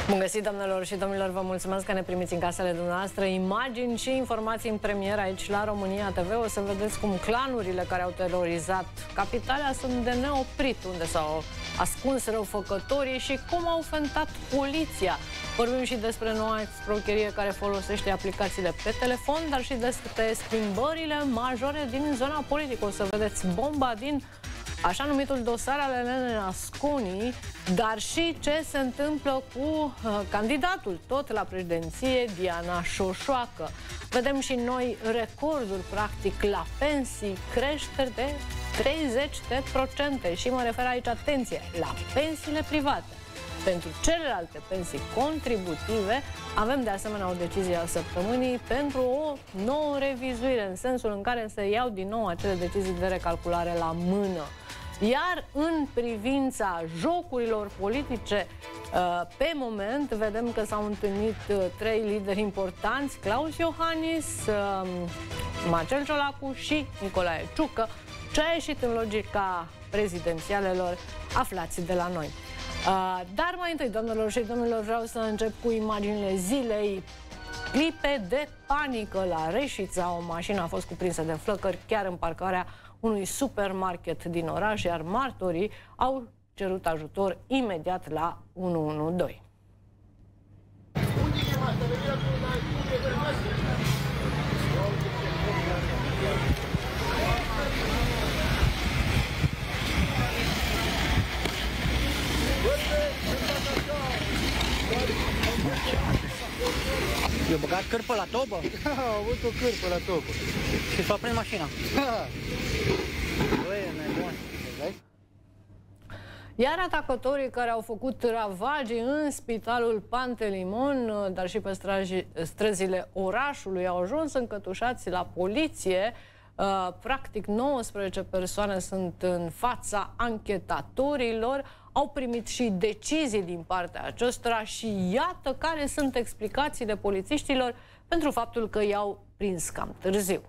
Bun găsit, doamnelor și domnilor, vă mulțumesc că ne primiți în casele dumneavoastră. Imagini și informații în premieră aici la România TV. O să vedeți cum clanurile care au terorizat capitala sunt de neoprit, unde s-au ascuns răufăcătorii și cum au fentat poliția. Vorbim și despre noua escrocherie care folosește aplicațiile pe telefon, dar și despre schimbările majore din zona politică. O să vedeți bomba din așa numitul dosar al Elenei Asconi, dar și ce se întâmplă cu candidatul tot la președinție, Diana Șoșoacă. Vedem și noi recorduri, practic, la pensii, creșteri de 30%. Și mă refer aici, atenție, la pensiile private. Pentru celelalte pensii contributive avem de asemenea o decizie a săptămânii pentru o nouă revizuire, în sensul în care se iau din nou acele decizii de recalculare la mână. Iar în privința jocurilor politice, pe moment, vedem că s-au întâlnit trei lideri importanți, Klaus Iohannis, Marcel Ciolacu și Nicolae Ciucă, ce a ieșit în logica prezidențialelor. Aflați de la noi. Dar mai întâi, doamnelor și domnilor, vreau să încep cu imaginile zilei. Clipe de panică la Reșița. O mașină a fost cuprinsă de flăcări chiar în parcarea unui supermarket din oraș, iar martorii au cerut ajutor imediat la 112. Eu băgat cârpă la tobă? Au avut o cârpă la tobă. Și s-a prins mașina. Băi, e nebun. Iar atacătorii care au făcut ravagii în spitalul Pantelimon, dar și pe străzile orașului, au ajuns încătușați la poliție. Practic 19 persoane sunt în fața anchetatorilor. Au primit și decizii din partea acestora și iată care sunt explicațiile polițiștilor pentru faptul că i-au prins cam târziu.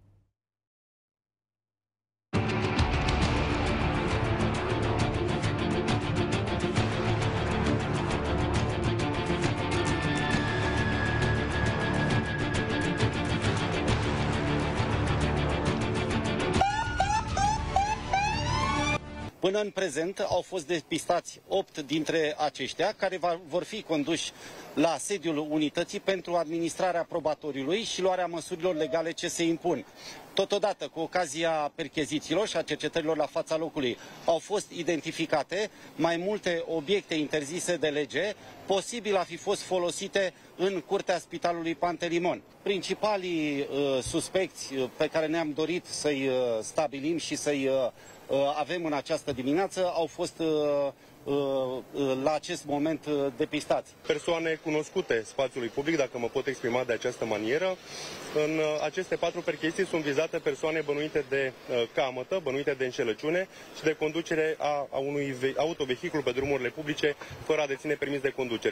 Până în prezent au fost depistați 8 dintre aceștia, care vor fi conduși la sediul unității pentru administrarea probatoriului și luarea măsurilor legale ce se impun. Totodată, cu ocazia perchezițiilor și a cercetărilor la fața locului, au fost identificate mai multe obiecte interzise de lege, posibil a fi fost folosite în curtea Spitalului Pantelimon. Principalii suspecți pe care ne-am dorit să-i stabilim și să-i avem în această dimineață au fost la acest moment depistați. Persoane cunoscute spațiului public, dacă mă pot exprima de această manieră. În aceste 4 percheziții sunt vizate persoane bănuite de camătă, bănuite de înșelăciune și de conducere a unui autovehicul pe drumurile publice fără a deține permis de conducere.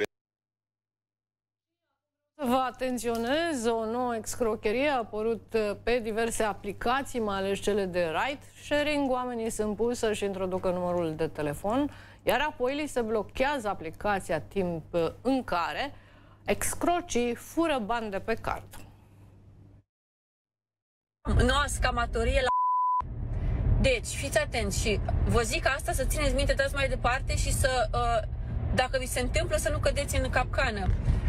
Vă atenționez, o nouă escrocherie a apărut pe diverse aplicații, mai ales cele de ride sharing. Oamenii sunt puși să-și introducă numărul de telefon, iar apoi li se blochează aplicația timp în care escrocii fură bani de pe card. Noua scamatorie la... Deci, fiți atenți și vă zic asta să țineți minte, dați mai departe și să, dacă vi se întâmplă, să nu cădeți în capcană.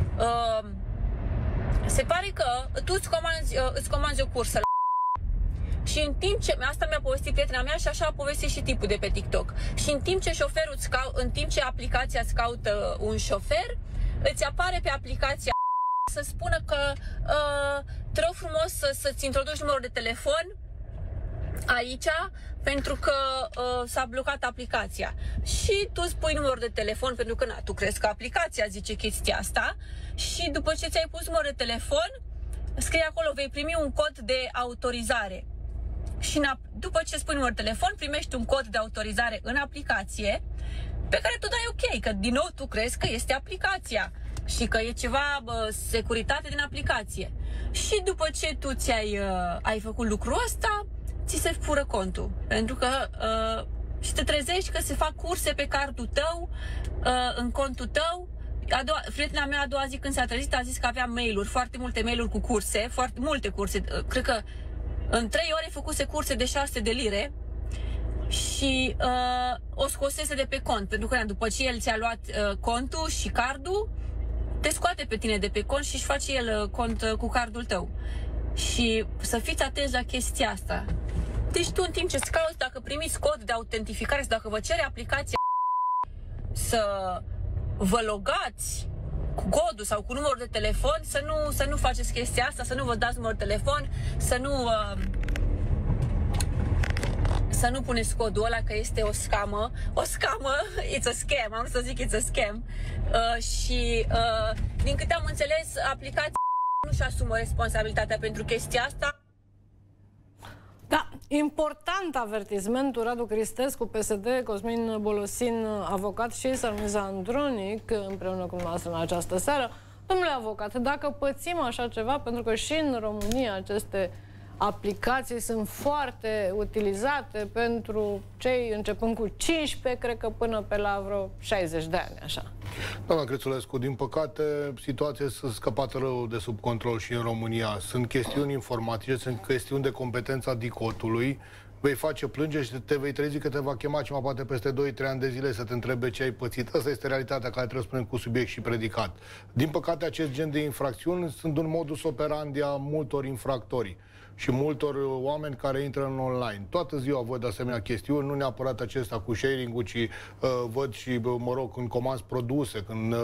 Se pare că tu îți comanzi o cursă și în timp ce, asta mi-a povestit prietena mea și așa a povestit și tipul de pe TikTok, și în timp ce șoferul în timp ce aplicația îți caută un șofer, îți apare pe aplicația să spună că te rog frumos să-ți introduci numărul de telefon aici, pentru că s-a blocat aplicația. Și tu spui numărul de telefon, pentru că tu crezi că aplicația zice chestia asta, și după ce ți-ai pus numărul de telefon, scrie acolo, vei primi un cod de autorizare. Și după ce spui numărul de telefon, primești un cod de autorizare în aplicație, pe care tu dai ok, că din nou tu crezi că este aplicația și că e ceva securitate din aplicație. Și după ce tu ai făcut lucrul ăsta, ți se fură contul. Pentru că și te trezești că se fac curse pe cardul tău, în contul tău, prietena mea a doua zi când s-a trezit a zis că avea mail-uri, foarte multe mail-uri cu curse, foarte multe curse. Cred că în 3 ore făcuse curse de 600 de lire și o scosese de pe cont, pentru că după ce el ți-a luat contul și cardul, te scoate pe tine de pe cont și își face el cont cu cardul tău. Și să fiți atenți la chestia asta. Deci tu în timp ce îți cauți, dacă primiți cod de autentificare sau dacă vă cere aplicația să vă logați cu codul sau cu numărul de telefon, să nu faceți chestia asta, să nu vă dați numărul de telefon, să nu puneți codul ăla, că este o scamă, it's a scam, am să zic it's a scam. Și din câte am înțeles, aplicația nu-și asumă responsabilitatea pentru chestia asta. Da, important avertismentul. Radu Cristescu, PSD, Cosmin Bolosin, avocat, și Sărmiza Andronic, împreună cu noastră în această seară. Domnule avocat, dacă pățim așa ceva, pentru că și în România aceste aplicații sunt foarte utilizate pentru cei începând cu 15, cred că până pe la vreo 60 de ani, așa. Doamna Crețulescu, din păcate, situația s-a scăpat rău de sub control și în România. Sunt chestiuni informatice, sunt chestiuni de competența DICOT-ului. Vei face plângere și te vei trezi că te va chema cineva poate peste 2-3 ani de zile să te întrebe ce ai pățit. Asta este realitatea care trebuie să spunem cu subiect și predicat. Din păcate, acest gen de infracțiuni sunt un modus operandi a multor infractori și multor oameni care intră în online. Toată ziua văd asemenea chestiuni, nu neapărat acesta cu sharing-ul, ci văd și, mă rog, când comanzi produse, când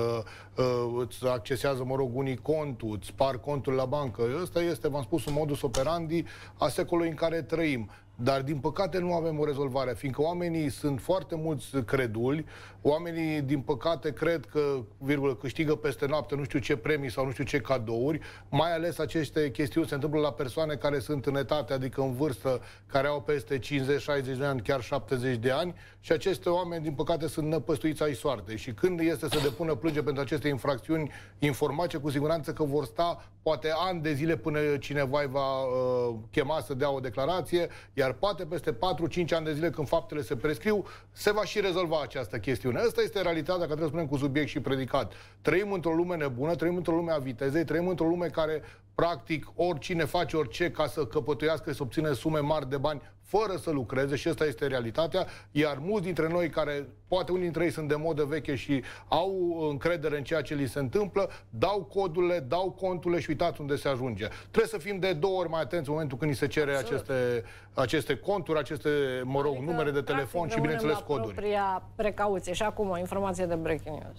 îți accesează, mă rog, unii contul, îți spar contul la bancă. Ăsta este, v-am spus, un modus operandi a secolului în care trăim. Dar, din păcate, nu avem o rezolvare, fiindcă oamenii sunt foarte mulți creduli, oamenii, din păcate, cred că, virgulă, câștigă peste noapte nu știu ce premii sau nu știu ce cadouri, mai ales aceste chestiuni se întâmplă la persoane care sunt în etate, adică în vârstă, care au peste 50-60 de ani, chiar 70 de ani, și aceste oameni, din păcate, sunt năpăstuiți ai soartei. Și când este să depună plângere pentru aceste infracțiuni informatice, cu siguranță că vor sta poate ani de zile până cineva îi va chema să dea o declarație, iar poate peste 4-5 ani de zile, când faptele se prescriu, se va și rezolva această chestiune. Asta este realitatea, că trebuie să spunem cu subiect și predicat. Trăim într-o lume nebună, trăim într-o lume a vitezei, trăim într-o lume care, practic, oricine face orice ca să căpătuiască, să obține sume mari de bani fără să lucreze, și asta este realitatea, iar mulți dintre noi care, poate unii dintre ei sunt de modă veche și au încredere în ceea ce li se întâmplă, dau codurile, dau conturile și uitați unde se ajunge. Trebuie să fim de 2 ori mai atenți în momentul când ni se cere aceste conturi, aceste, mă rog, adică, numere de telefon și, bineînțeles, coduri. Propria precauție. Și acum o informație de breaking news.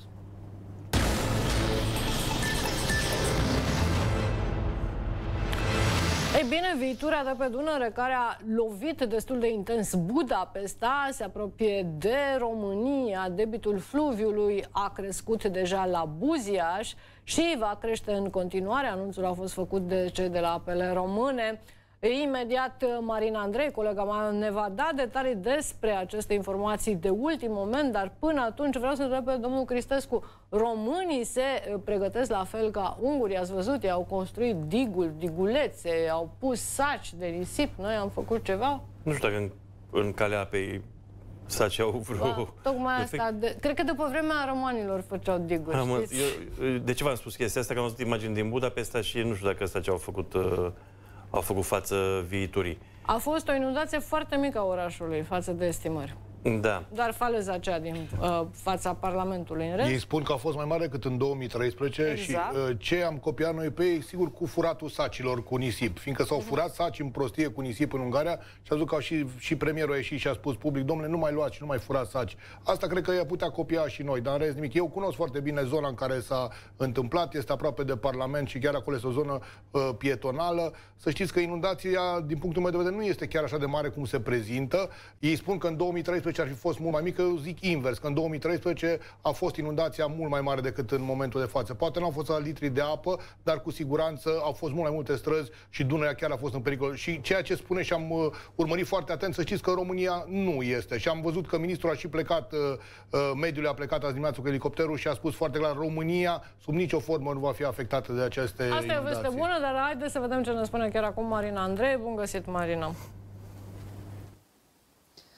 Ei bine, viitura de pe Dunăre, care a lovit destul de intens Budapesta, se apropie de România. Debitul fluviului a crescut deja la Buziaș și va crește în continuare. Anunțul a fost făcut de cei de la Apele Române. Imediat Marina Andrei, colega mea, ne va da detalii despre aceste informații de ultim moment, dar până atunci vreau să întreb pe domnul Cristescu, românii se pregătesc la fel ca ungurii? Ați văzut, ei au construit diguri, digulețe, au pus saci de risip, noi am făcut ceva? Nu știu dacă în calea apei saci au vreo... Tocmai asta, cred că după vremea romanilor făceau diguri, de ce v-am spus chestia asta? Că am văzut imagini din Budapesta și nu știu dacă saci au făcut față viiturii. A fost o inundație foarte mică a orașului față de estimări. Da. Doar faleza aceea din fața Parlamentului, în rest. Ei spun că a fost mai mare decât în 2013, exact. Și ce am copiat noi pe ei, sigur, cu furatul sacilor cu nisip. Fiindcă s-au furat saci în prostie cu nisip în Ungaria și a zis că și premierul a ieșit și a spus public, domnule, nu mai luați și nu mai furați saci. Asta cred că i-a putea copia și noi, dar în rest nimic. Eu cunosc foarte bine zona în care s-a întâmplat, este aproape de Parlament și chiar acolo este o zonă pietonală. Să știți că inundația, din punctul meu de vedere, nu este chiar așa de mare cum se prezintă. Ei spun că în 2013 ar fi fost mult mai mică, eu zic invers, că în 2013 a fost inundația mult mai mare decât în momentul de față. Poate nu au fost la litri de apă, dar cu siguranță au fost mult mai multe străzi și Dunărea chiar a fost în pericol. Și ceea ce spune și am urmărit foarte atent, să știți că România nu este. Și am văzut că ministrul a și plecat, mediul a plecat azi dimineață cu elicopterul și a spus foarte clar, România sub nicio formă nu va fi afectată de aceste inundații. Asta e o veste bună, dar haideți să vedem ce ne spune chiar acum Marina Andrei. Bun găsit, Marina!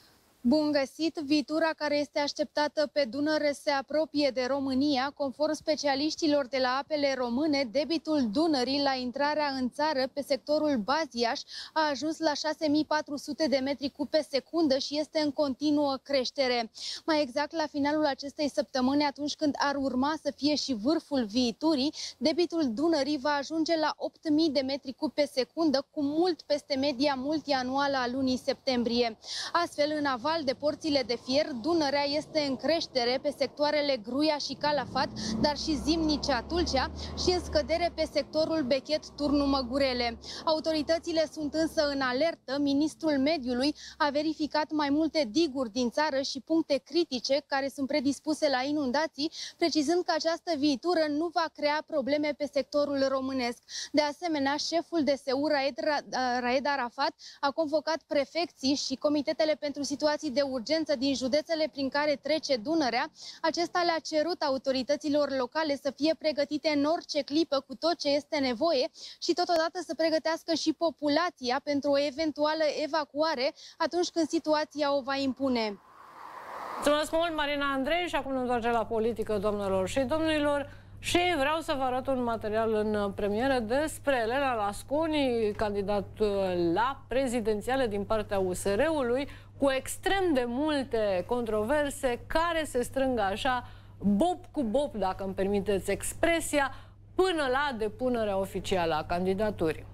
Bun găsit! Viitura care este așteptată pe Dunăre se apropie de România. Conform specialiștilor de la apele române, debitul Dunării la intrarea în țară pe sectorul Baziaș a ajuns la 6400 de metri cub pe secundă și este în continuă creștere. Mai exact, la finalul acestei săptămâni, atunci când ar urma să fie și vârful viiturii, debitul Dunării va ajunge la 8000 de metri cub pe secundă, cu mult peste media multianuală a lunii septembrie. Astfel, în aval de porțile de fier, Dunărea este în creștere pe sectoarele Gruia și Calafat, dar și Zimnicea-Tulcea, și în scădere pe sectorul Bechet-Turnu-Măgurele. Autoritățile sunt însă în alertă. Ministrul Mediului a verificat mai multe diguri din țară și puncte critice care sunt predispuse la inundații, precizând că această viitură nu va crea probleme pe sectorul românesc. De asemenea, șeful DSU, Raed Arafat, a convocat prefecții și comitetele pentru situații de urgență din județele prin care trece Dunărea. Acesta le-a cerut autorităților locale să fie pregătite în orice clipă cu tot ce este nevoie și totodată să pregătească și populația pentru o eventuală evacuare atunci când situația o va impune. Mulțumesc mult, Marina Andrei, și acum ne întoarcem la politică, doamnelor și domnilor. Și vreau să vă arăt un material în premieră despre Elena Lasconi, candidat la prezidențiale din partea USR-ului, cu extrem de multe controverse care se strâng așa, bob cu bob, dacă îmi permiteți expresia, până la depunerea oficială a candidaturii.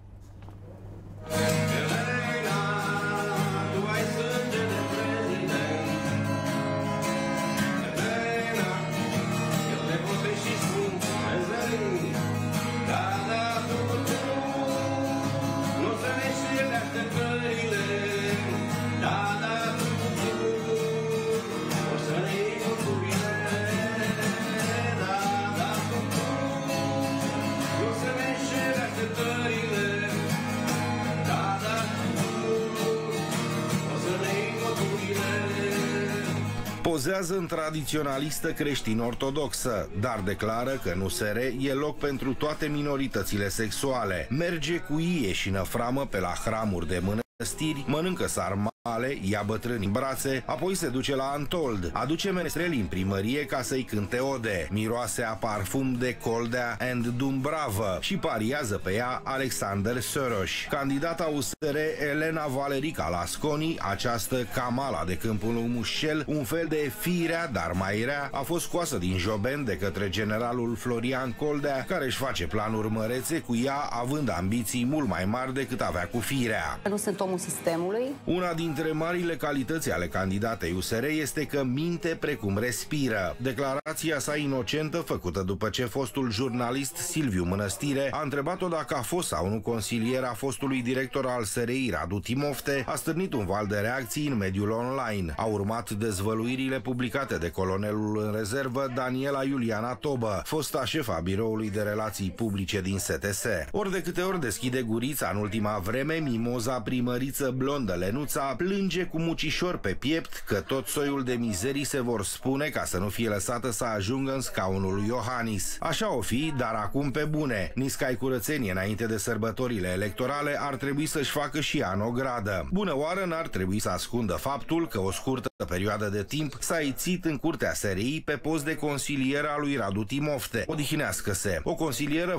Pozează în tradiționalistă creștin-ortodoxă, dar declară că în USR e loc pentru toate minoritățile sexuale. Merge cu ie și năframă pe la hramuri de mănăstiri, mănâncă sarmale, ia bătrâni în brațe, apoi se duce la Antold, aduce menestreli în primărie ca să-i cânte ode, miroase a parfum de Coldea and Dumbravă și pariază pe ea Alexander Soros. Candidata USR Elena Valerica Lasconi, această Kamala de Câmpul Mușcel, un fel de firea, dar mai rea, a fost scoasă din joben de către generalul Florian Coldea, care își face planuri mărețe cu ea, având ambiții mult mai mari decât avea cu firea. Nu sunt omul sistemului. Una dintre marile calități ale candidatei USR este că minte precum respiră. Declarația sa inocentă, făcută după ce fostul jurnalist Silviu Mănăstire a întrebat-o dacă a fost sau nu consilier a fostului director al SRI Radu Timofte, a stârnit un val de reacții în mediul online. A urmat dezvăluirile publicate de colonelul în rezervă Daniela Iuliana Tobă, fosta șefa biroului de relații publice din STS. Ori de câte ori deschide gurița în ultima vreme, mimoza primăriță blondă Lenuța plânge cu mucișor pe piept că tot soiul de mizerii se vor spune ca să nu fie lăsată să ajungă în scaunul lui Iohannis. Așa o fi, dar acum pe bune. Niscai curățenie înainte de sărbătorile electorale ar trebui să-și facă și ea în ogradă. Bună oară n-ar trebui să ascundă faptul că o scurtă perioadă de timp s-a ițit în curtea SRI pe post de consilier al lui Radu Timofte. Odihnească-se. O consilieră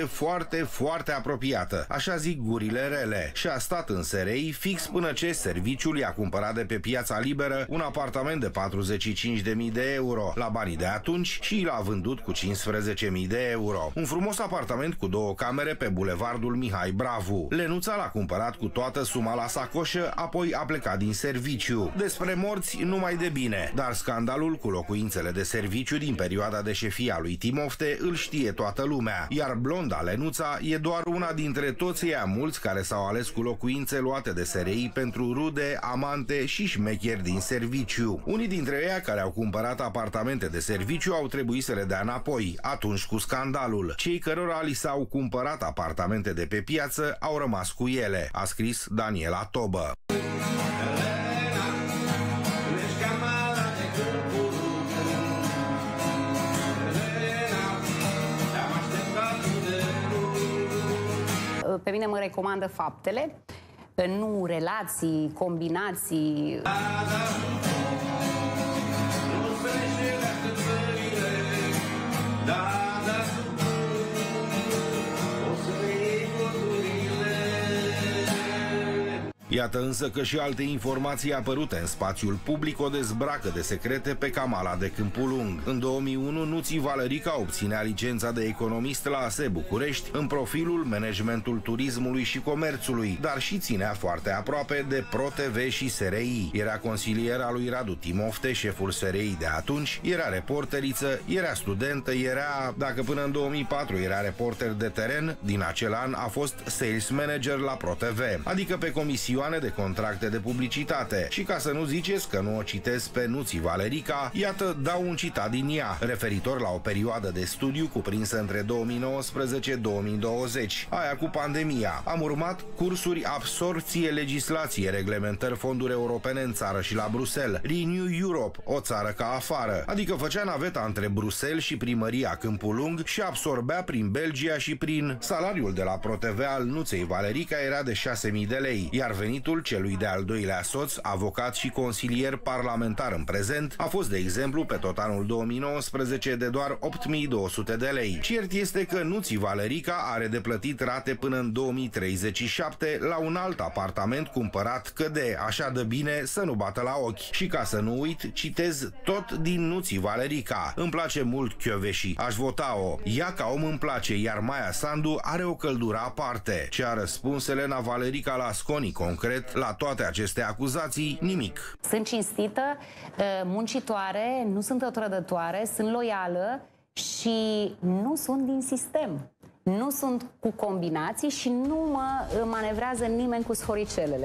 foarte apropiată. Așa zic gurile rele. Și a stat în SRI fix până ce serviciul i-a cumpărat de pe piața liberă un apartament de 45.000 de euro la banii de atunci și l-a vândut cu 15.000 de euro. Un frumos apartament cu 2 camere pe bulevardul Mihai Bravu. Lenuța l-a cumpărat cu toată suma la sacoșă, apoi a plecat din serviciu. Despre morți numai de bine, dar scandalul cu locuințele de serviciu din perioada de șefia lui Timofte îl știe toată lumea, iar blonda Lenuța e doar una dintre toți ea mulți care s-au ales cu locuințe luate de SRI pentru rude, amante și șmecheri din serviciu. Unii dintre ei care au cumpărat apartamente de serviciu au trebuit să le dea înapoi, atunci cu scandalul. Cei cărora li s-au cumpărat apartamente de pe piață au rămas cu ele, a scris Daniela Tobă. Pe mine mă recomandă faptele. nu relații, combinații. Iată însă că și alte informații apărute în spațiul public o dezbracă de secrete pe Kamala de Câmpul Lung. În 2001, Nuții Valerica obținea licența de economist la ASE București în profilul managementul turismului și comerțului, dar și ținea foarte aproape de ProTV și SRI. Era consiliera lui Radu Timofte, șeful SRI de atunci, era reporteriță, era studentă, era, dacă până în 2004 era reporter de teren, din acel an a fost sales manager la ProTV, adică pe comisioane de contracte de publicitate. Și ca să nu ziceți că nu o citesc pe Nuții Valerica, iată dau un citat din ea, referitor la o perioadă de studiu cuprinsă între 2019-2020, aia cu pandemia. Am urmat cursuri absorție, legislație, reglementări, fonduri europene în țară și la Bruxelles, Renew Europe, o țară ca afară, adică făcea naveta între Bruxelles și primăria Câmpul Lung și absorbea prin Belgia și prin salariul de la ProTV al Nuței Valerica era de 6.000 de lei, iar venitul celui de-al doilea soț, avocat și consilier parlamentar în prezent, a fost, de exemplu, pe tot anul 2019 de doar 8.200 de lei. Cert este că Nuții Valerica are de plătit rate până în 2037 la un alt apartament cumpărat că de așa de bine să nu bată la ochi. Și ca să nu uit, citez tot din Nuții Valerica. Îmi place mult Chioveși, aș vota-o. Ea ca om îmi place, iar Maia Sandu are o căldură aparte. Ce a răspuns Elena Valerica la Sconi concret la toate aceste acuzații? Nimic. Sunt cinstită, muncitoare, nu sunt o trădătoare, sunt loială și nu sunt din sistem. Nu sunt cu combinații și nu mă manevrează nimeni cu schoricelele.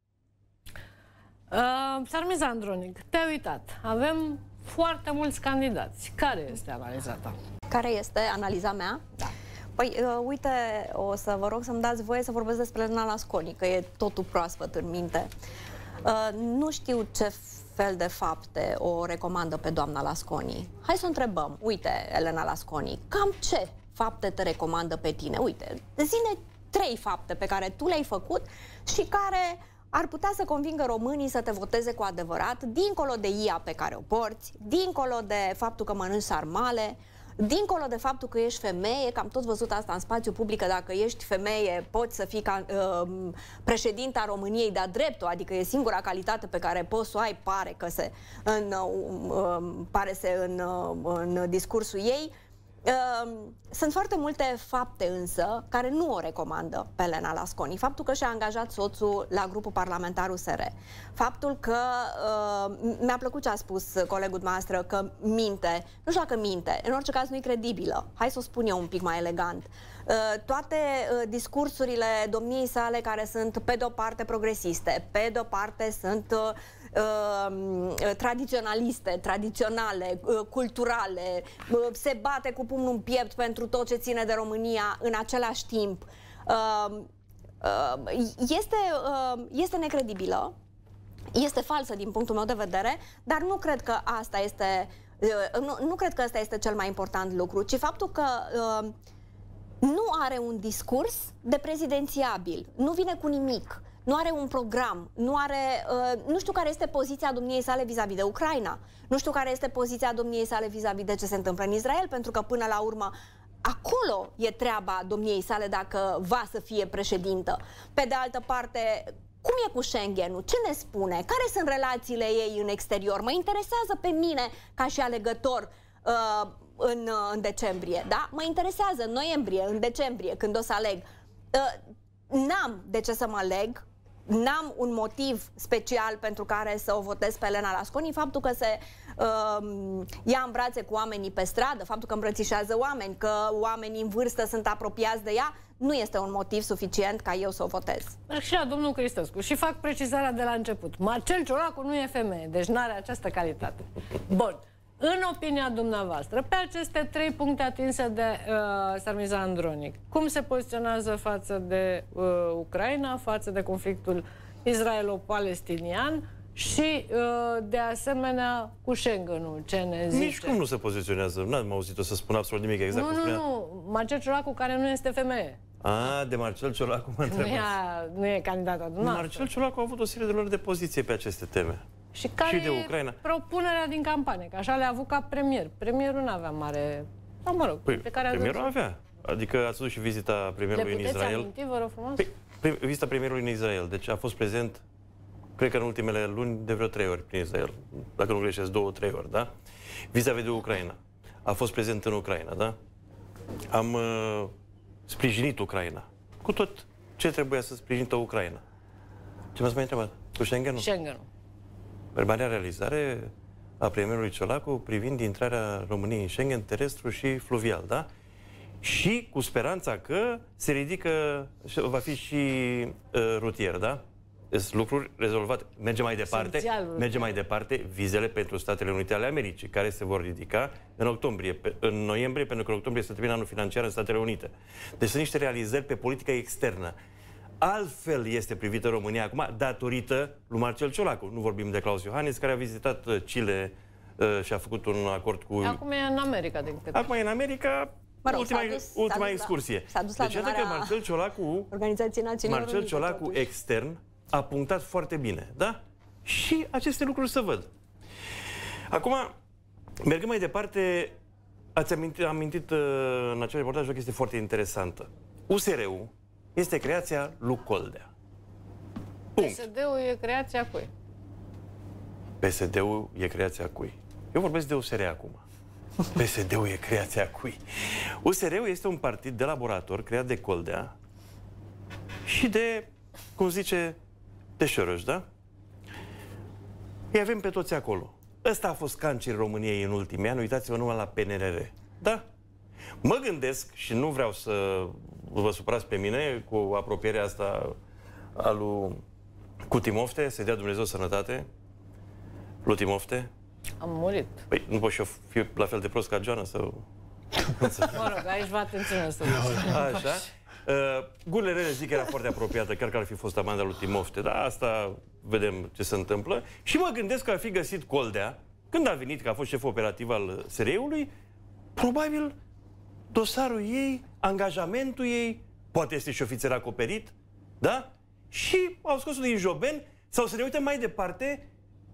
Sarmiza Andronic, te-ai uitat. Avem foarte mulți candidați. Care este analiza ta? Care este analiza mea? Da. Păi, uite, o să vă rog să-mi dați voie să vorbesc despre Elena Lasconi, că e totul proaspăt în minte. Nu știu ce fel de fapte o recomandă pe doamna Lasconi. Hai să o întrebăm. Uite, Elena Lasconi, cam ce fapte te recomandă pe tine? Uite, zi-ne 3 fapte pe care tu le-ai făcut și care ar putea să convingă românii să te voteze cu adevărat, dincolo de ia pe care o porți, dincolo de faptul că mănânci sarmale, dincolo de faptul că ești femeie, că am tot văzut asta în spațiu public, că dacă ești femeie poți să fii președinta României de-a dreptul, adică e singura calitate pe care poți să o ai, pare în discursul ei. Sunt foarte multe fapte însă care nu o recomandă pe Elena Lasconi. Faptul că și-a angajat soțul la grupul parlamentar USR, faptul că mi-a plăcut ce a spus colegul dumneavoastră, că minte, nu știu dacă minte, în orice caz nu e credibilă, hai să o spun eu un pic mai elegant. Toate discursurile domniei sale care sunt pe de-o parte progresiste, pe de-o parte sunt tradiționaliste, tradiționale, culturale, se bate cu pumnul în piept pentru tot ce ține de România în același timp. Este necredibilă, este falsă din punctul meu de vedere, dar nu cred că asta este, nu cred că asta este cel mai important lucru, ci faptul că nu are un discurs de prezidențiabil, nu vine cu nimic. Nu are un program, nu știu care este poziția domniei sale vis-a-vis de Ucraina, nu știu care este poziția domniei sale vis-a-vis de ce se întâmplă în Israel, pentru că până la urmă acolo e treaba domniei sale dacă va să fie președintă. Pe de altă parte, cum e cu Schengen-ul? Ce ne spune? Care sunt relațiile ei în exterior? Mă interesează pe mine ca și alegător în decembrie, da? Mă interesează în noiembrie, în decembrie, când o să aleg. N-am de ce să mă leg, n-am un motiv special pentru care să o votez pe Elena Lasconi. Faptul că se ia în brațe cu oamenii pe stradă, faptul că îmbrățișează oameni, că oamenii în vârstă sunt apropiați de ea, nu este un motiv suficient ca eu să o votez. Și la domnul Cristescu, și fac precizarea de la început. Marcel Ciolacu nu e femeie, deci nu are această calitate. Bun. În opinia dumneavoastră, pe aceste 3 puncte atinse de Sarmiza Andronic, cum se poziționează față de Ucraina, față de conflictul israelo-palestinian și, de asemenea, cu Schengen-ul, ce ne zice? Nici cum nu se poziționează. N-am auzit-o să spun absolut nimic exact. Nu, Marcel Ciolacu, care nu este femeie. De Marcel Ciolacu mă întrebați. Nu e candidatul dumneavoastră. Marcel Ciolacu a avut o serie de lor de poziție pe aceste teme. Și care de Ucraina. Propunerea din campanie? Că așa le-a avut ca premier. Premierul nu avea mare... Sau mă rog, pe care premierul avea. Adică ați văzut și vizita premierului în Israel. Le puteți aminti, vă rog frumos? Vizita premierului în Israel. Deci a fost prezent, cred că în ultimele luni, de vreo 3 ori prin Israel. Dacă nu greșesc, 2-3 ori, da? Vis-a-vis de Ucraina. A fost prezent în Ucraina, da? Am sprijinit Ucraina. Cu tot ce trebuia să sprijinită Ucraina. Ce m-ați mai întrebat? Cu Schengen-ul? Schengen-ul. Verbarea realizare a premierului Ciolacu privind intrarea României în Schengen terestru și fluvial, da? Și cu speranța că se ridică, va fi și rutier, da? Sunt lucruri rezolvate. Mergem mai departe vizele pentru Statele Unite ale Americii, care se vor ridica în noiembrie, pentru că în octombrie se termină anul financiar în Statele Unite. Deci sunt niște realizări pe politica externă. Altfel este privită România acum, datorită lui Marcel Ciolacu. Nu vorbim de Klaus Iohannis, care a vizitat Chile și a făcut un acord cu... Acum e în America, din câte... Acum e în America, ultima excursie. Deci iată că Marcel Ciolacu, Marcel Ciolacu extern, a punctat foarte bine, da? Și aceste lucruri se văd. Acum, mergând mai departe, ați amintit în acel reportaj o chestie foarte interesantă. USR-ul este creația lui Coldea. PSD-ul e creația cui? PSD-ul e creația cui? Eu vorbesc de USR acum. PSD-ul e creația cui? USR-ul este un partid de laborator creat de Coldea și de, cum zice, de Șoroș, da? Îi avem pe toți acolo. Ăsta a fost cancerul României în ultimii ani, uitați-vă numai la PNRR. Da? Mă gândesc, și nu vreau să vă supărați pe mine cu apropierea asta a lui cu Timofte, să-i dea Dumnezeu sănătate, lui Timofte. Am murit. Păi nu pot și eu fi la fel de prost ca Joana să... Mă rog, aici vă atenționez. Așa. Gurile rele zic că era foarte apropiată, chiar că ar fi fost amanda lui Timofte, dar asta vedem ce se întâmplă. Și mă gândesc că ar fi găsit Coldea, când a venit, că a fost șef operativ al SRE-ului, probabil dosarul ei, angajamentul ei, poate este și ofițer acoperit, da? Și au scos-o din joben, sau să ne uităm mai departe,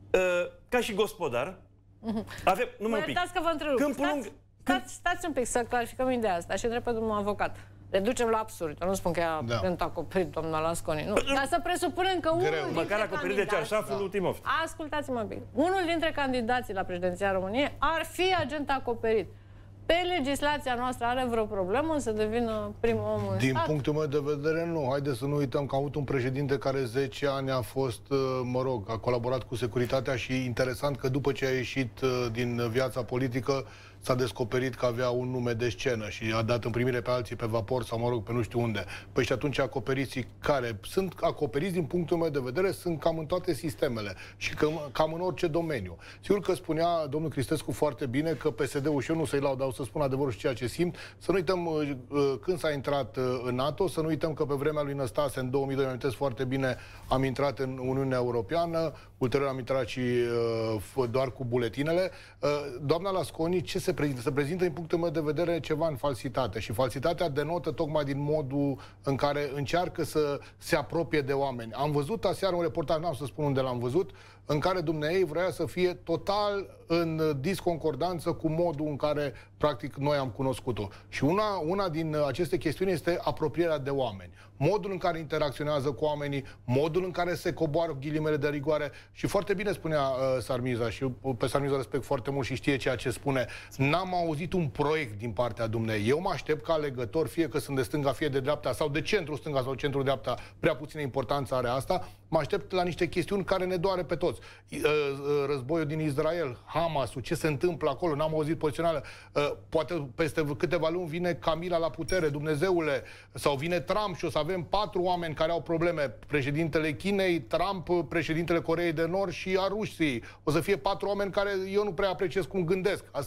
ca și gospodar, avem, numai un pic. Iertați că vă întrerup. Stați un pic să clarificăm ideea asta și întreb pe domnul avocat. Reducem la absurd. Eu nu spun că e acoperit, doamna Lasconi. Nu. Dar să presupunem că unul dintre măcar acoperit de cearșaful lui Timofte. Ascultați-mă un pic. Unul dintre candidații la președinția României ar fi agent acoperit. Pe legislația noastră are vreo problemă să devină primul om în Din stat? punctul meu de vedere, nu. Haideți să nu uităm că a avut un președinte care 10 ani a fost, mă rog, a colaborat cu securitatea și interesant că după ce a ieșit din viața politică s-a descoperit că avea un nume de scenă și a dat în primire pe alții pe vapor sau, mă rog, pe nu știu unde. Păi și atunci acoperiții care sunt acoperiți, din punctul meu de vedere, sunt cam în toate sistemele și cam în orice domeniu. Sigur că spunea domnul Cristescu foarte bine că PSD-ul, și eu nu să-i laud, dar o să spun adevărul și ceea ce simt, să nu uităm când s-a intrat în NATO, să nu uităm că pe vremea lui Năstase, în 2002, mi-amintesc foarte bine, am intrat în Uniunea Europeană, ulterior am intrat și doar cu buletinele. Doamna Lasconi, ce se prezintă? Se prezintă, din punctul meu de vedere, ceva în falsitate. Și falsitatea denotă tocmai din modul în care încearcă să se apropie de oameni. Am văzut aseară un reportaj, n-am să spun unde l-am văzut, în care dumneavoastră vrea să fie total în disconcordanță cu modul în care, practic, noi am cunoscut-o. Și una din aceste chestiuni este apropierea de oameni. Modul în care interacționează cu oamenii, modul în care se coboară ghilimele de rigoare. Și foarte bine spunea Sarmiza, și pe Sarmiza respect foarte mult și știe ceea ce spune. N-am auzit un proiect din partea dumneavoastră. Eu mă aștept ca alegător, fie că sunt de stânga, fie de dreapta, sau de centru stânga sau centru dreapta, prea puțină importanță are asta, mă aștept la niște chestiuni care ne doare pe toți. Războiul din Israel, Hamasul, ce se întâmplă acolo, n-am auzit poziționarea. Poate peste câteva luni vine Camila la putere, Dumnezeule, sau vine Trump și o să avem 4 oameni care au probleme. Președintele Chinei, Trump, președintele Coreei de Nord și a Rusiei. O să fie 4 oameni care eu nu prea apreciez cum gândesc. Asta este punctul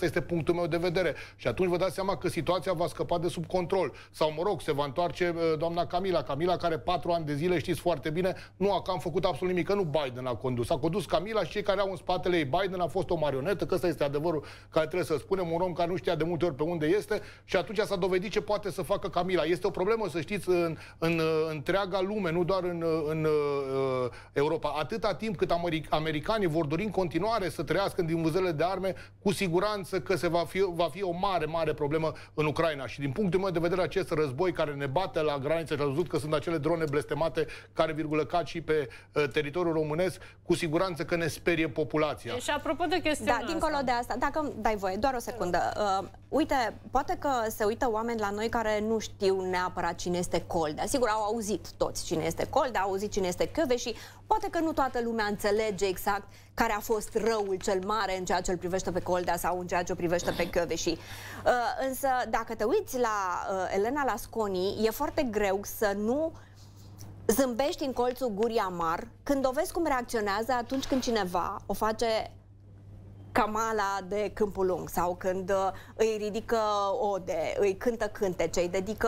punctul meu de vedere. Și atunci vă dați seama că situația va scăpa de sub control. Sau, mă rog, se va întoarce doamna Camila. Camila, care 4 ani de zile, știți foarte bine, nu a cam făcut absolut nimic, că nu Biden a condus. A condus Camila și cei care au în spatele ei Biden a fost o marionetă, că ăsta este adevărul care trebuie să spunem, un om care nu știa de multe ori pe unde este și atunci s-a dovedit ce poate să facă Camila. Este o problemă, să știți, în întreaga lume, nu doar în Europa. Atâta timp cât americanii vor dori în continuare să trăiască din vânzările de arme, cu siguranță că va fi o mare, mare problemă în Ucraina. Și din punctul meu de vedere, acest război care ne bate la graniță, și a văzut că sunt acele drone blestemate care cad și pe teritoriul românesc, cu siguranță că ne sperie populația. Și apropo de chestiunea asta, dincolo de asta, dacă dai voie, doar o secundă. Uite, poate că se uită oameni la noi care nu știu neapărat cine este Coldea. Sigur, au auzit toți cine este Coldea, au auzit cine este Kövesi și poate că nu toată lumea înțelege exact care a fost răul cel mare în ceea ce îl privește pe Coldea sau în ceea ce o privește pe Kövesi. Însă, dacă te uiți la Elena Lasconi, e foarte greu să nu zâmbești în colțul gurii amar când o vezi cum reacționează atunci când cineva o face Camala de Câmpul Lung sau când îi ridică ode, îi cântă cântece, îi dedică...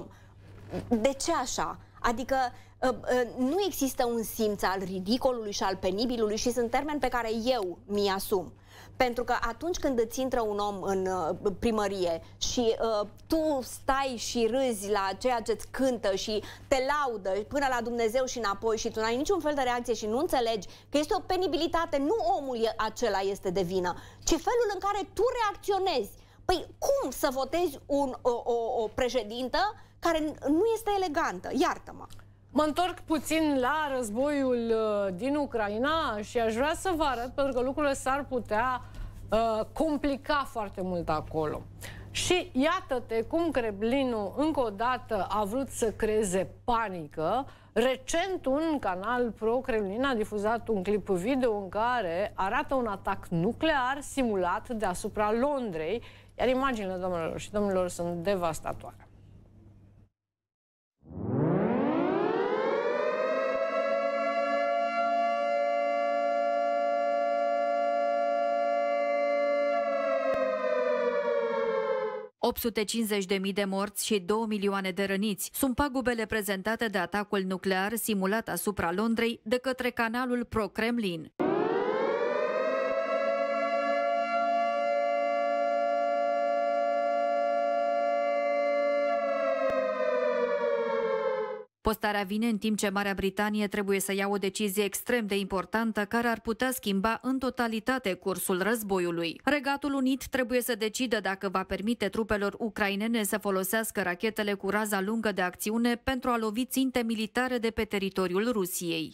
De ce așa? Adică nu există un simț al ridicolului și al penibilului și sunt termeni pe care eu mi-i asum. Pentru că atunci când îți intră un om în primărie și tu stai și râzi la ceea ce-ți cântă și te laudă până la Dumnezeu și înapoi și tu n-ai niciun fel de reacție și nu înțelegi că este o penibilitate, nu omul acela este de vină, ci felul în care tu reacționezi. Păi cum să votezi o președintă care nu este elegantă? Iartă-mă! Mă întorc puțin la războiul din Ucraina și aș vrea să vă arăt, pentru că lucrurile s-ar putea complica foarte mult acolo. Și iată-te cum Kremlinul încă o dată a vrut să creeze panică. Recent un canal pro-Kremlin a difuzat un clip video în care arată un atac nuclear simulat deasupra Londrei, iar imaginile, doamnelor și domnilor, sunt devastatoare. .850.000 de morți și 2 milioane de răniți sunt pagubele prezentate de atacul nuclear simulat asupra Londrei de către canalul pro-Kremlin. Postarea vine în timp ce Marea Britanie trebuie să ia o decizie extrem de importantă care ar putea schimba în totalitate cursul războiului. Regatul Unit trebuie să decidă dacă va permite trupelor ucrainene să folosească rachetele cu raza lungă de acțiune pentru a lovi ținte militare de pe teritoriul Rusiei.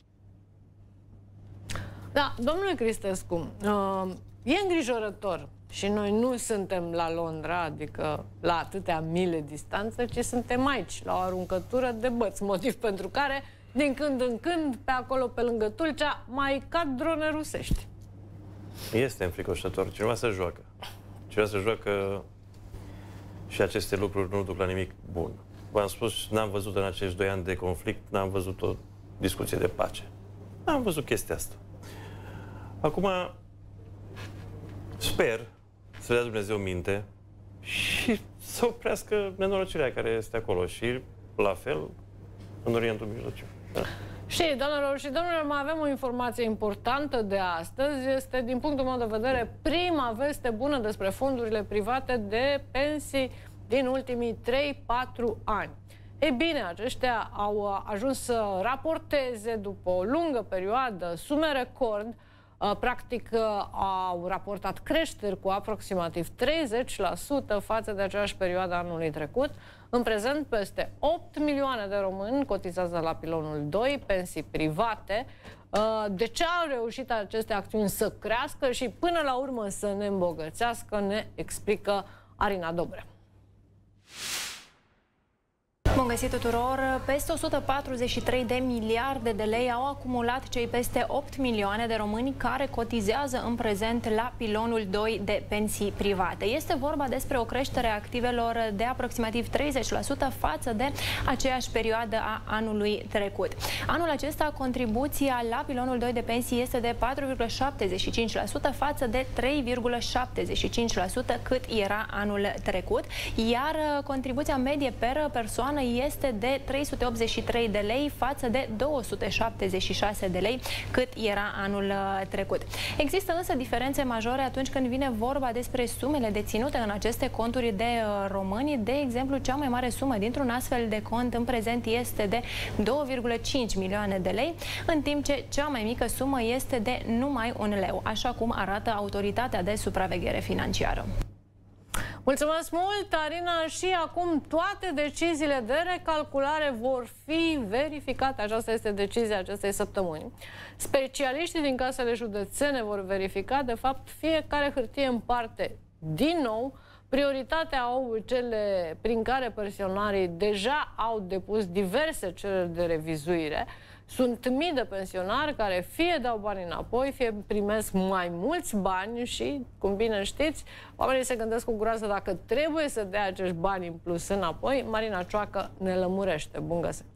Da, domnule Cristescu, e îngrijorător. Și noi nu suntem la Londra, adică la atâtea mile distanță, ci suntem aici, la o aruncătură de băți, motiv pentru care, din când în când, pe acolo, pe lângă Tulcea, mai cad drone rusești. Este înfricoșător. Cineva se joacă. Cineva se joacă și aceste lucruri nu duc la nimic bun. V-am spus, n-am văzut în acești 2 ani de conflict, n-am văzut o discuție de pace. N-am văzut chestia asta. Acum, sper să dea Dumnezeu minte și să oprească nenorocirea care este acolo și, la fel, în Orientul Mijlociu. Da. Și, doamnelor și domnilor, mai avem o informație importantă de astăzi. Este, din punctul meu de vedere, prima veste bună despre fondurile private de pensii din ultimii 3-4 ani. Ei bine, aceștia au ajuns să raporteze după o lungă perioadă sume record. Practic au raportat creșteri cu aproximativ 30% față de aceeași perioadă anului trecut. În prezent, peste 8 milioane de români cotizează la pilonul 2, pensii private. De ce au reușit aceste acțiuni să crească și până la urmă să ne îmbogățească, ne explică Arina Dobre. Bun găsit tuturor! Peste 143 de miliarde de lei au acumulat cei peste 8 milioane de români care cotizează în prezent la pilonul 2 de pensii private. Este vorba despre o creștere a activelor de aproximativ 30% față de aceeași perioadă a anului trecut. Anul acesta, contribuția la pilonul 2 de pensii este de 4,75% față de 3,75% cât era anul trecut, iar contribuția medie per persoană este de 383 de lei față de 276 de lei cât era anul trecut. Există însă diferențe majore atunci când vine vorba despre sumele deținute în aceste conturi de români. De exemplu, cea mai mare sumă dintr-un astfel de cont în prezent este de 2,5 milioane de lei, în timp ce cea mai mică sumă este de numai 1 leu, așa cum arată Autoritatea de Supraveghere Financiară. Mulțumesc mult, Arina, și acum toate deciziile de recalculare vor fi verificate. Aceasta este decizia acestei săptămâni. Specialiștii din casele județene vor verifica, de fapt, fiecare hârtie în parte. Din nou, prioritatea au cele prin care pensionarii deja au depus diverse cereri de revizuire. Sunt mii de pensionari care fie dau bani înapoi, fie primesc mai mulți bani și, cum bine știți, oamenii se gândesc cu groază dacă trebuie să dea acești bani în plus înapoi. Marina Cioacă ne lămurește. Bun găsit!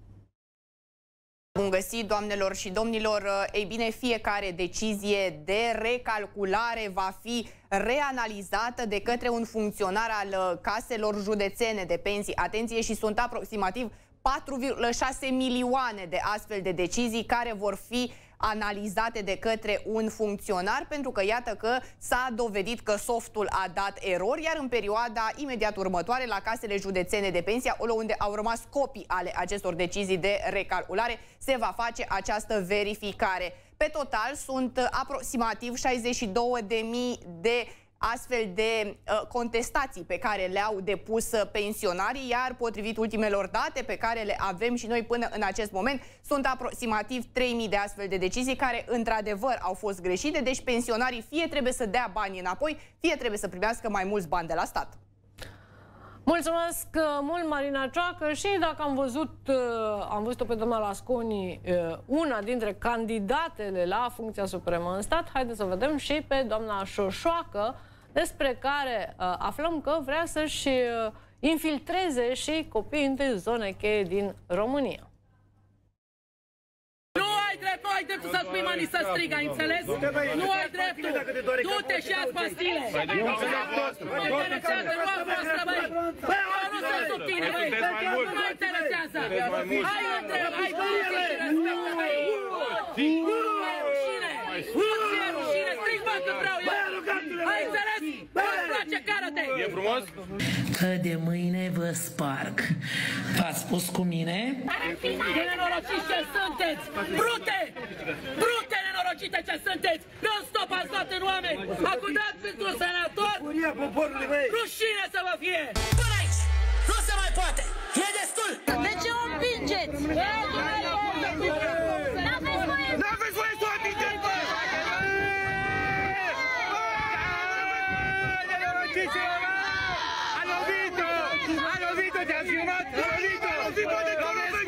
Bun găsit, doamnelor și domnilor! Ei bine, fiecare decizie de recalculare va fi reanalizată de către un funcționar al caselor județene de pensii. Atenție, și sunt aproximativ 4,6 milioane de astfel de decizii care vor fi analizate de către un funcționar, pentru că iată că s-a dovedit că softul a dat erori, iar în perioada imediat următoare la casele județene de pensii, acolo unde au rămas copii ale acestor decizii de recalculare, se va face această verificare. Pe total sunt aproximativ 62.000 de astfel de contestații pe care le-au depus pensionarii, iar potrivit ultimelor date pe care le avem și noi până în acest moment, sunt aproximativ 3.000 de astfel de decizii care într-adevăr au fost greșite, deci pensionarii fie trebuie să dea bani înapoi, fie trebuie să primească mai mulți bani de la stat. Mulțumesc mult, Marina Cioacă, și dacă am văzut-o pe doamna Lasconi, una dintre candidatele la funcția supremă în stat, haideți să vedem și pe doamna Șoșoacă, despre care aflăm că vrea să-și infiltreze și copiii în zone cheie din România. Nu ai dreptul să spui mani să strigă, ai înțeles? Nu ai dreptul! Du-te și ia-ți pastile! Nu interesează, nu a voastră, băi! Eu nu sunt sub tine, băi! Nu mă interesează! Hai întreb, hai băieți și respectă, băi! Ai rușine! Nu-ți e rușine! Strig, bă, când vreau eu! Ai înțeles? Nu-ți place, cară-te! E frumos? Că de mâine vă sparg. V-ați spus cu mine? De nenorociți ce sunteți! Brute! Brute nenorocite ce sunteți! Non-stop ați luat în oameni! Acum dați pentru senator! Rușine să vă fie! Până aici! Nu se mai poate! E destul! De ce o împingeți? N-aveți voie să o împingeți, bă! A lovit-o! A lovit-o! Te-ați filmat! A lovit-o! A lovit-o de Comescu!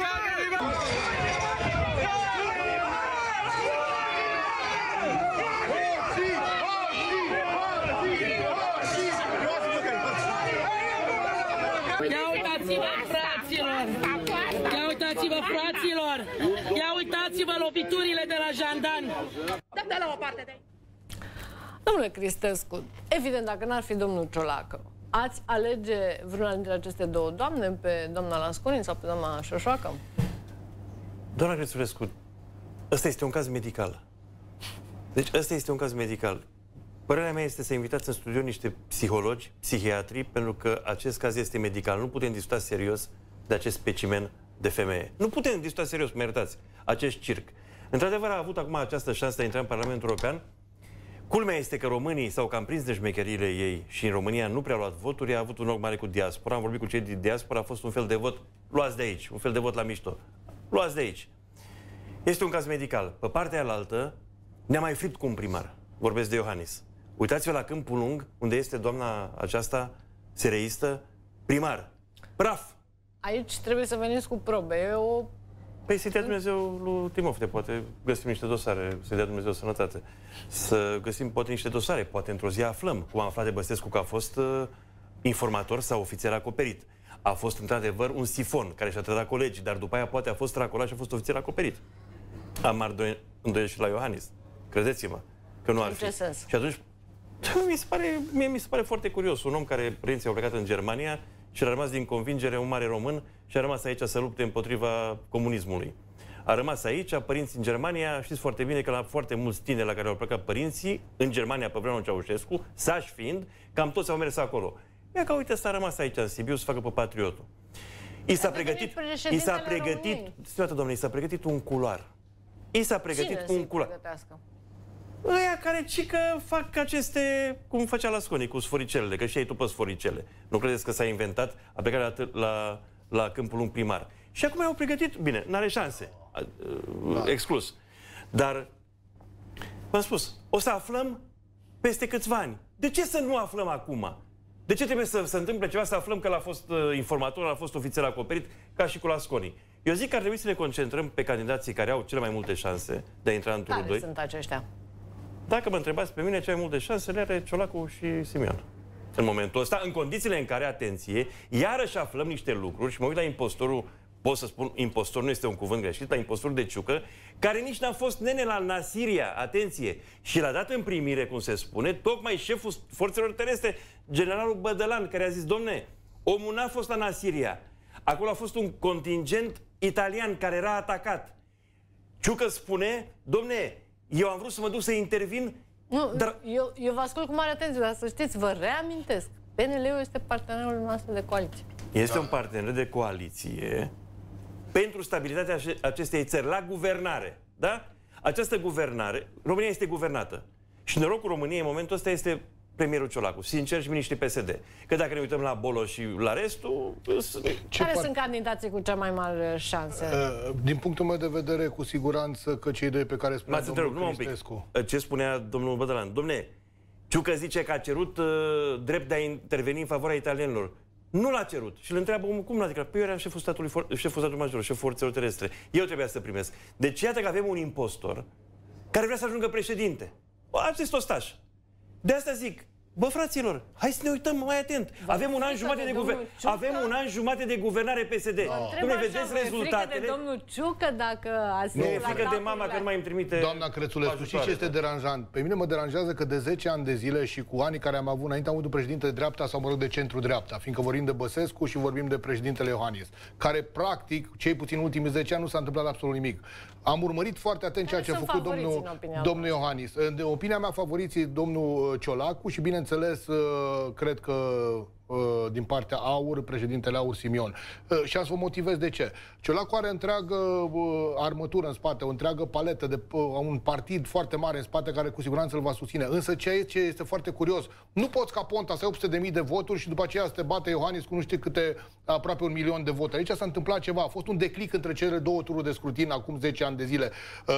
Ia uitați-vă, fraților! Ia uitați-vă, fraților! Ia uitați-vă loviturile de la jandarmi! Dă-te la o parte de aici! Domnule Cristescu, evident, dacă n-ar fi domnul Ciolacă, ați alege vreuna dintre aceste două doamne, pe doamna Lasconi sau pe doamna Șoșoacă? Doamna Cristescu, ăsta este un caz medical. Deci ăsta este un caz medical. Părerea mea este să invitați în studio niște psihologi, psihiatri, pentru că acest caz este medical. Nu putem discuta serios de acest specimen de femeie. Nu putem discuta serios, mă iertați, acest circ. Într-adevăr, a avut acum această șansă de a intra în Parlamentul European. Culmea este că românii s-au cam prins de șmecheriile ei și în România nu prea au luat voturi, a avut un ochi mare cu diaspora, am vorbit cu cei din diaspora, a fost un fel de vot, luați de aici, un fel de vot la mișto. Luați de aici. Este un caz medical. Pe partea alaltă ne-a mai fript cu un primar. Vorbesc de Iohannis. Uitați-vă la Câmpul Lung, unde este doamna aceasta, sereistă, primar. Praf! aici trebuie să veniți cu probe. E o... Păi să-i dea Dumnezeu lui Timofte, poate găsim niște dosare, să-i dea Dumnezeu sănătate. Să găsim poate niște dosare, poate într-o zi aflăm, cum am aflat de Băsescu că a fost informator sau ofițer acoperit. A fost într-adevăr un sifon care și-a trădat colegii, dar după aia poate a fost racolat și a fost ofițer acoperit. Am îndoiel și la Iohannis. Credeți-mă că nu ar fi. Și atunci, mie mi se pare foarte curios. Un om care părinții au plecat în Germania și a rămas din convingere un mare român și a rămas aici să lupte împotriva comunismului. A rămas aici, părinții în Germania, știți foarte bine că la foarte mulți tineri la care au plecat părinții, în Germania pe vremea Ceaușescu, sași fiind, cam toți au mers acolo. Ia că uite, s-a rămas aici în Sibiu să facă pe patriotul. I s-a pregătit un culoar. I s-a pregătit un culoar. Ăia care cică fac aceste, cum făcea la Sconi, cu sforicelele, că știi tu pe sforicele. Nu credeți că s-a inventat, a plecat la Câmpul Lung primar. Și acum i-au pregătit, bine, n-are șanse, exclus. Dar, v-am spus, o să aflăm peste câțiva ani. De ce să nu aflăm acum? De ce trebuie să se întâmple ceva să aflăm că l-a fost informator, l-a fost ofițer acoperit, ca și cu Lasconi? Eu zic că ar trebui să ne concentrăm pe candidații care au cele mai multe șanse de a intra în turul 2. Care sunt aceștia? Dacă mă întrebați pe mine, cele mai multe șanse le are Ciolacu și Simion. În momentul ăsta, în condițiile în care, atenție, iarăși aflăm niște lucruri și mă uit la impostorul, pot să spun, impostor nu este un cuvânt greșit, la impostorul de Ciucă, care nici n-a fost nene la Nasiria, atenție, și l-a dat în primire, cum se spune, tocmai șeful forțelor terestre, generalul Bădălan, care a zis, domne, omul n-a fost la Nasiria, acolo a fost un contingent italian care era atacat. Ciucă spune, domne, eu am vrut să mă duc să intervin, dar... Eu vă ascult cu mare atenție, dar să știți, vă reamintesc, PNL-ul este partenerul nostru de coaliție. Este un partener de coaliție pentru stabilitatea acestei țări, la guvernare, da? Această guvernare, România este guvernată. Și norocul României în momentul ăsta este premierul Ciolacu, sincer, și miniștrii PSD. Că dacă ne uităm la Bolo și la restul... Care sunt candidații cu cea mai mare șanse? Din punctul meu de vedere, cu siguranță că cei doi pe care spunea domnul Cristescu... Ce spunea domnul Bădălan? Dom'le, Ciucă zice că a cerut drept de a interveni în favoarea italienilor. Nu l-a cerut. Și îl întreabă, cum l-a declarat? Păi eu eram șeful statului major, șeful forțelor terestre. Eu trebuia să primesc. Deci iată că avem un impostor care vrea să ajungă președinte. Acest ostaș. De asta zic, bă, fraților, hai să ne uităm mai atent. Avem un an jumate de guvernare. Avem un an jumate de guvernare PSD. Nu vedeți rezultatele? De domnul Ciucă, dacă ați... Nu e frică de mama că nu mai îmi trimite... Doamna Crețulescu, știți ce este deranjant? Pe mine mă deranjează că de 10 ani de zile și cu anii care am avut înainte, am avut un președinte de dreapta sau, mă rog, de centru-dreapta, fiindcă vorbim de Băsescu și vorbim de președintele Iohannis, care, practic, cei puțin ultimii 10 ani nu s-a întâmplat absolut nimic. Am urmărit foarte atent ceea ce a făcut domnul Iohannis. De opinia mea, favoriții domnul Ciolacu și, bineînțeles, cred că din partea AUR, președintele AUR Simion. Și am să vă motivez de ce. Ciolacu are întreagă armătură în spate, o întreagă paletă de un partid foarte mare în spate care cu siguranță îl va susține. Însă ce este foarte curios, nu poți ca Ponta să ai 800.000 de voturi și după aceea să te bate Iohannis cu nu știu câte, aproape 1 milion de voturi. Aici s-a întâmplat ceva. A fost un declic între cele două tururi de scrutin acum 10 ani de zile.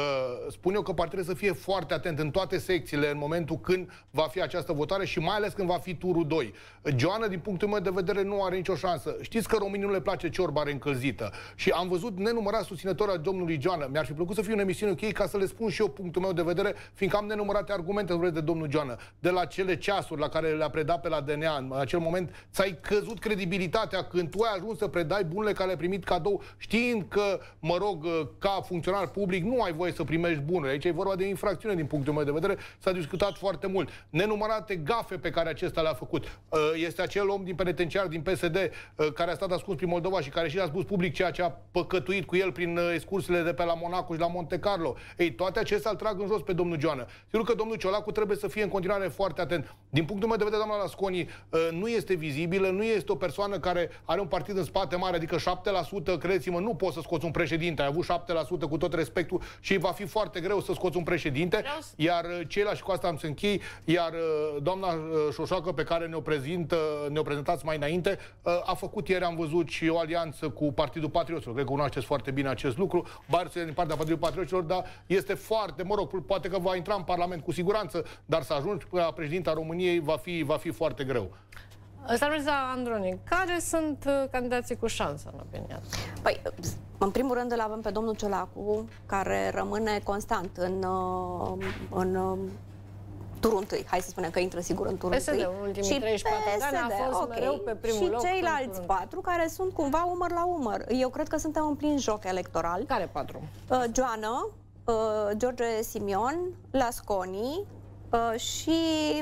Spun eu că partidul să fie foarte atent în toate secțiile în momentul când va fi această votare și mai ales când va fi turul 2. Joana, din punctul meu de vedere, nu are nicio șansă. Știți că românii nu le place ciorba reîncălzită. Și am văzut nenumărați susținători al domnului Joana. Mi-ar fi plăcut să fiu în emisiune cu ei ca să le spun și eu punctul meu de vedere, fiindcă am nenumărate argumente de domnul Joana. De la cele ceasuri la care le-a predat pe la DNA, în acel moment ți-ai căzut credibilitatea când tu ai ajuns să predai bunurile care le-ai primit cadou, știind că, mă rog, ca funcționar public nu ai voie să primești bunuri. Aici e vorba de infracțiune din punctul meu de vedere. S-a discutat foarte mult. Nenumărate gafe pe care acesta le-a făcut. Este acel om din penitenciar, din PSD, care a stat ascuns prin Moldova și care și a spus public ceea ce a păcătuit cu el prin excursiile de pe la Monaco și la Monte Carlo. Ei, toate acestea îl trag în jos pe domnul Joana. Sigur că domnul Ciolacu trebuie să fie în continuare foarte atent. Din punctul meu de vedere, doamna Lasconi nu este vizibilă, nu este o persoană care are un partid în spate mare, adică 7%, credeți-mă, nu poți să scoți un președinte. Ai avut 7% cu tot respectul și va fi foarte greu să scoți un președinte. Iar ceilalți, și cu asta am să închei, iar doamna Șoșoacă, pe care ne-o prezentați mai înainte, a făcut ieri, am văzut, și o alianță cu Partidul Patrioților. Cred că cunoașteți foarte bine acest lucru. Barțele din partea Partidului Patrioților, dar este foarte, mă rog, poate că va intra în Parlament cu siguranță, dar să ajungi la președinta României va fi foarte greu. Sarmisa Andronic, care sunt candidații cu șansă, în opinia? Păi, în primul rând îl avem pe domnul Ciolacu, care rămâne constant în turul întâi. Hai să spunem că intră sigur în turul întâi. PSD, în ultimii 34 de ani a fost mereu pe primul loc. Și ceilalți 4 care sunt cumva umăr la umăr. Eu cred că suntem în plin joc electoral. Care 4? Joană, George Simion, Lasconi și...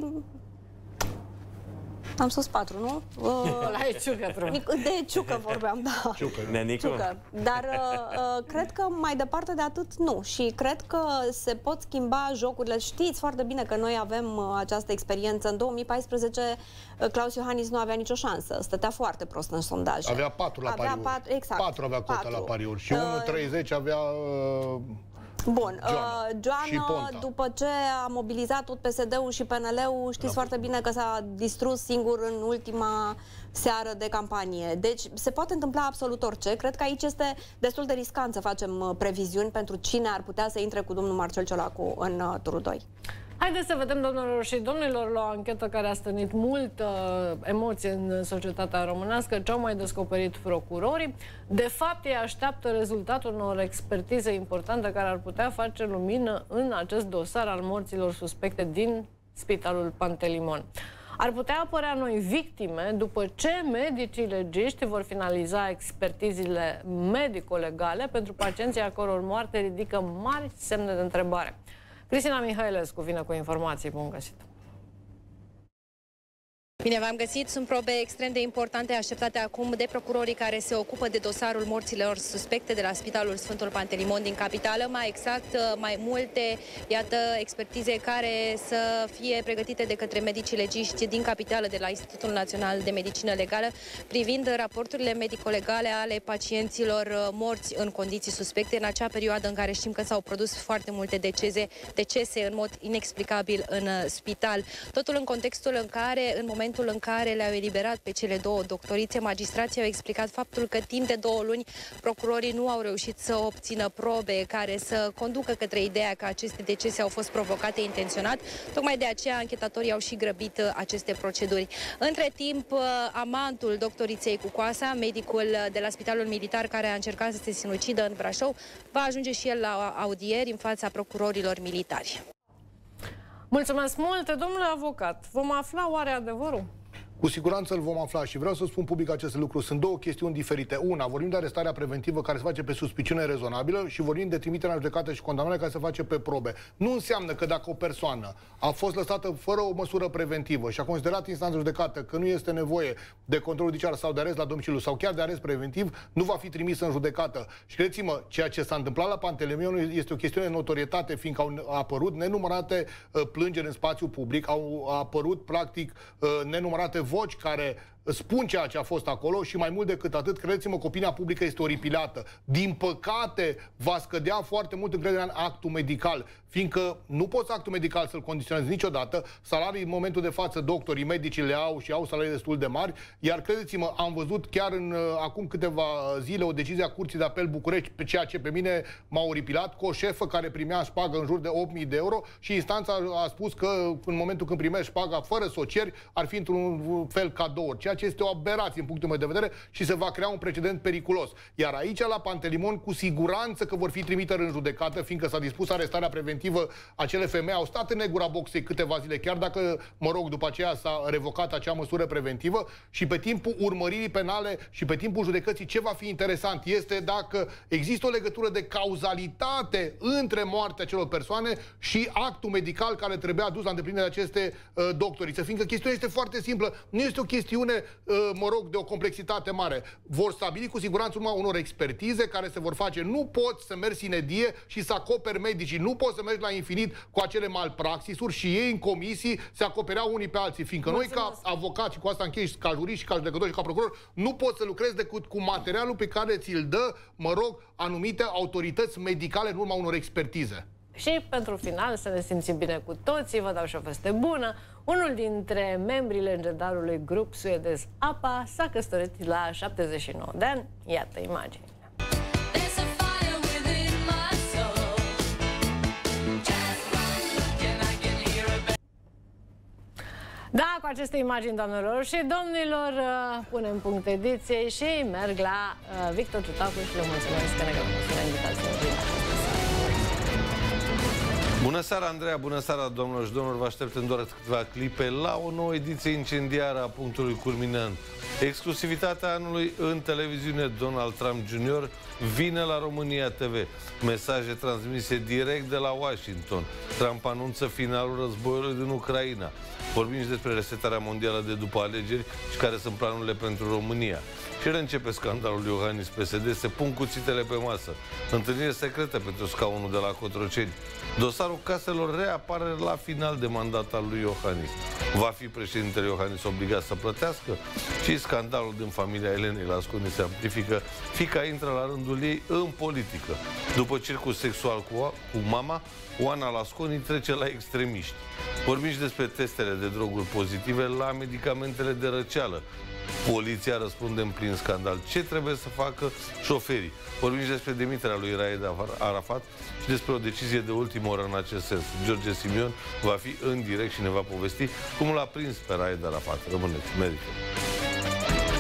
Am spus 4, nu? Ăla e Ciucă. De Ciucă vorbeam, da. Ciucă. Dar cred că mai departe de atât nu. Și cred că se pot schimba jocurile. Știți foarte bine că noi avem această experiență. În 2014 Claus Iohannis nu avea nicio șansă. Stătea foarte prost în sondaje. Avea 4 la pariuri. 4 avea cota la pariuri. Și 1,30 avea... Bun, Joană, după ce a mobilizat tot PSD-ul și PNL-ul, știți foarte bine că s-a distrus singur în ultima seară de campanie. Deci se poate întâmpla absolut orice. Cred că aici este destul de riscant să facem previziuni pentru cine ar putea să intre cu domnul Marcel Ciolacu în turul 2. Haideți să vedem, doamnelor și domnilor, la o anchetă care a stănit multă emoție în societatea românească, ce au mai descoperit procurorii. De fapt, ei așteaptă rezultatul unor expertize importante care ar putea face lumină în acest dosar al morților suspecte din Spitalul Pantelimon. Ar putea apărea noi victime după ce medicii legiști vor finaliza expertizile medico-legale pentru pacienții a căror moarte ridică mari semne de întrebare. Cristina Mihailescu vine cu informații. Bun găsit! Bine v-am găsit. Sunt probe extrem de importante așteptate acum de procurorii care se ocupă de dosarul morților suspecte de la Spitalul Sfântul Pantelimon din capitală. Mai exact, mai multe, iată, expertize care să fie pregătite de către medicii legiști din capitală, de la Institutul Național de Medicină Legală, privind raporturile medico-legale ale pacienților morți în condiții suspecte, în acea perioadă în care știm că s-au produs foarte multe decese în mod inexplicabil în spital. Totul în contextul în care, în momentul în care le-au eliberat pe cele două doctorițe, magistrații au explicat faptul că timp de 2 luni procurorii nu au reușit să obțină probe care să conducă către ideea că aceste decese au fost provocate intenționat. Tocmai de aceea anchetatorii au și grăbit aceste proceduri. Între timp, amantul doctoriței Cucoasa, medicul de la Spitalul Militar care a încercat să se sinucidă în Brașov, va ajunge și el la audieri în fața procurorilor militari. Mulțumesc mult, domnule avocat. Vom afla oare adevărul? Cu siguranță îl vom afla și vreau să spun public aceste lucruri. Sunt două chestiuni diferite. Una, vorbim de arestarea preventivă care se face pe suspiciune rezonabilă și vorbim de trimiterea în judecată și condamnare care se face pe probe. Nu înseamnă că dacă o persoană a fost lăsată fără o măsură preventivă și a considerat instanța judecată că nu este nevoie de control judiciar sau de arest la domiciliu sau chiar de arest preventiv, nu va fi trimisă în judecată. Și credeți-mă, ceea ce s-a întâmplat la Pantelimon este o chestiune de notorietate, fiindcă au apărut nenumărate plângeri în spațiu public, au apărut practic nenumărate voci care spun ceea ce a fost acolo și mai mult decât atât, credeți-mă că opinia publică este oripilată. Din păcate, va scădea foarte mult încrederea în actul medical, fiindcă nu poți actul medical să-l condiționezi niciodată. Salarii în momentul de față, doctorii, medicii le au și au salarii destul de mari, iar credeți-mă, am văzut chiar acum câteva zile o decizie a Curții de Apel București, pe ceea ce pe mine m-a oripilat, cu o șefă care primea șpagă în jur de 8.000 de euro și instanța a spus că în momentul când primești șpaga fără să o ceri, ar fi într-un fel cadouri, ceea ce este o aberație în punctul meu de vedere și se va crea un precedent periculos. Iar aici, la Pantelimon, cu siguranță că vor fi trimiteri în judecată, fiindcă s-a dispus arestarea preventivă. Acele femei au stat în negura boxei câteva zile, chiar dacă, mă rog, după aceea s-a revocat acea măsură preventivă și pe timpul urmăririi penale și pe timpul judecății, ce va fi interesant este dacă există o legătură de cauzalitate între moartea acelor persoane și actul medical care trebuia dus la îndeplinire aceste doctorițe. Fiindcă chestiunea este foarte simplă, nu este o chestiune mă rog, de o complexitate mare. Vor stabili cu siguranță urma unor expertize care se vor face. Nu poți să mergi sinedie și să acoperi medicii. Nu poți să mergi la infinit cu acele malpraxisuri și ei în comisii se acopereau unii pe alții. Fiindcă noi ca avocați, și cu asta închei, ca juriști, ca judecători și ca procurori, nu poți să lucrezi decât cu materialul pe care ți-l dă, mă rog, anumite autorități medicale în urma unor expertize. Și pentru final, să ne simțim bine cu toții, vă dau și o veste bună. Unul dintre membrii legendarului grup suedez APA s-a căsătorit la 79 de ani. Iată imagini. Da, cu aceste imagini, doamnelor și domnilor, punem punct ediției și merg la Victor Ciutacu și le mulțumesc că ne găsim la invitația. Bună seara, Andreea, bună seara, domnilor și domnilor. Vă aștept în doar câteva clipe la o nouă ediție incendiară a punctului culminant. Exclusivitatea anului în televiziune. Donald Trump Jr. vine la România TV. Mesaje transmise direct de la Washington. Trump anunță finalul războiului din Ucraina. Vorbim și despre resetarea mondială de după alegeri și care sunt planurile pentru România. Și reîncepe scandalul Iohannis PSD, se pun cuțitele pe masă. Întâlnire secretă pentru scaunul de la Cotroceni. Dosarul caselor reapare la final de mandat al lui Iohannis. Va fi președintele Iohannis obligat să plătească? Și scandalul din familia Elenei Lasconi se amplifică. Fiica intră la rândul ei în politică. După circus sexual cu mama, Oana Lasconi trece la extremiști. Vorbim și despre testele de droguri pozitive la medicamentele de răceală. Poliția răspunde în plin scandal. Ce trebuie să facă șoferii? Vorbim și despre demiterea lui Raed Arafat și despre o decizie de ultimă oră în acest sens. George Simion va fi în direct și ne va povesti cum l-a prins pe Raed Arafat. Rămâneți, merită.